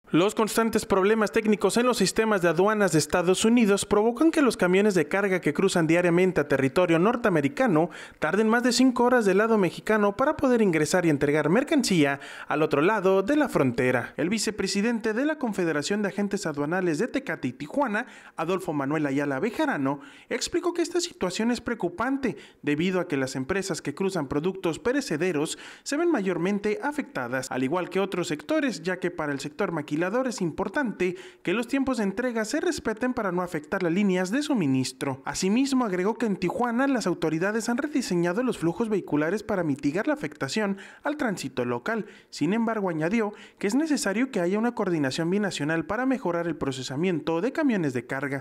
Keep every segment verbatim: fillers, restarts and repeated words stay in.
Los constantes problemas técnicos en los sistemas de aduanas de Estados Unidos provocan que los camiones de carga que cruzan diariamente a territorio norteamericano tarden más de cinco horas del lado mexicano para poder ingresar y entregar mercancía al otro lado de la frontera. El vicepresidente de la Confederación de Agentes Aduanales de Tecate y Tijuana, Adolfo Manuel Ayala Bejarano, explicó que esta situación es preocupante debido a que las empresas que cruzan productos perecederos se ven mayormente afectadas, al igual que otros sectores, ya que para el sector maquilador es importante que los tiempos de entrega se respeten para no afectar las líneas de suministro. Asimismo, agregó que en Tijuana las autoridades han rediseñado los flujos vehiculares para mitigar la afectación al tránsito local. Sin embargo, añadió que es necesario que haya una coordinación binacional para mejorar el procesamiento de camiones de carga.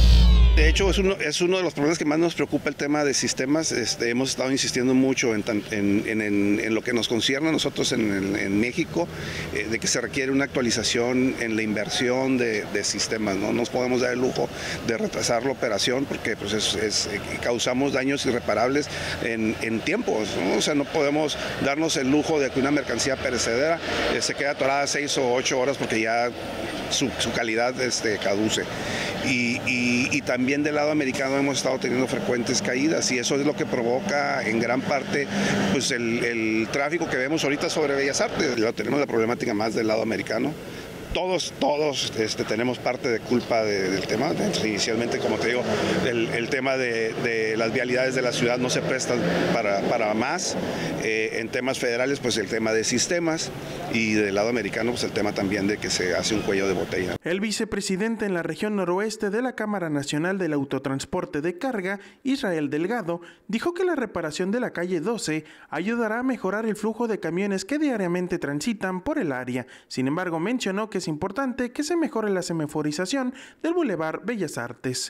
De hecho, es uno, es uno de los problemas que más nos preocupa el tema de sistemas. Este, hemos estado insistiendo mucho en, en, en, en lo que nos concierne a nosotros en, en México, eh, de que se requiere una actualización en la inversión de, de sistemas. No nos podemos dar el lujo de retrasar la operación porque pues, es, es, eh, causamos daños irreparables en, en tiempos, ¿no? O sea, no podemos darnos el lujo de que una mercancía perecedera eh, se quede atorada seis o ocho horas porque ya su, su calidad este, caduce. Y, y, y también del lado americano hemos estado teniendo frecuentes caídas y eso es lo que provoca en gran parte pues el, el tráfico que vemos ahorita sobre Bellas Artes. Lo tenemos la problemática más del lado americano. Todos, todos este, tenemos parte de culpa de, del tema. Inicialmente, como te digo, el, el tema de, de las vialidades de la ciudad no se prestan para, para más. Eh, en temas federales, pues el tema de sistemas y del lado americano, pues el tema también de que se hace un cuello de botella. El vicepresidente en la región noroeste de la Cámara Nacional del Autotransporte de Carga, Israel Delgado, dijo que la reparación de la calle doce ayudará a mejorar el flujo de camiones que diariamente transitan por el área. Sin embargo, mencionó que es importante que se mejore la semaforización del Boulevard Bellas Artes.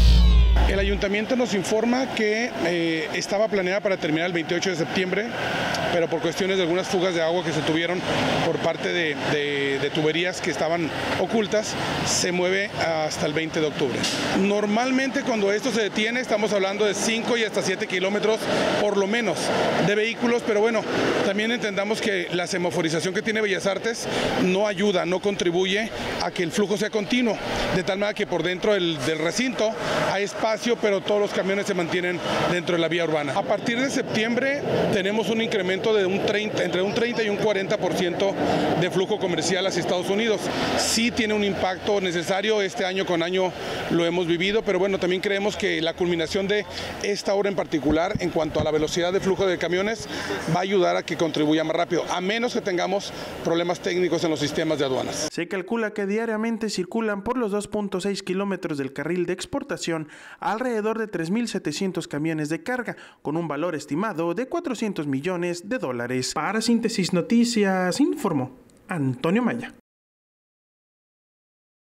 El ayuntamiento nos informa que eh, estaba planeada para terminar el veintiocho de septiembre, pero por cuestiones de algunas fugas de agua que se tuvieron por parte de, de, de tuberías que estaban ocultas, se mueve hasta el veinte de octubre. Normalmente cuando esto se detiene estamos hablando de cinco y hasta siete kilómetros por lo menos de vehículos, pero bueno, también entendamos que la semaforización que tiene Bellas Artes no ayuda, no contribuye a que el flujo sea continuo, de tal manera que por dentro del, del recinto hay espacio, pero todos los camiones se mantienen dentro de la vía urbana. A partir de septiembre tenemos un incremento de un treinta, entre un treinta y un cuarenta por ciento de flujo comercial hacia Estados Unidos. Sí tiene un impacto necesario, este año con año lo hemos vivido, pero bueno, también creemos que la culminación de esta obra en particular, en cuanto a la velocidad de flujo de camiones, va a ayudar a que contribuya más rápido, a menos que tengamos problemas técnicos en los sistemas de aduanas. Se calcula que diariamente circulan por los dos punto seis kilómetros del carril de exportación alrededor de tres mil setecientos camiones de carga, con un valor estimado de cuatrocientos millones de dólares. Para Síntesis Noticias, informó Antonio Maya.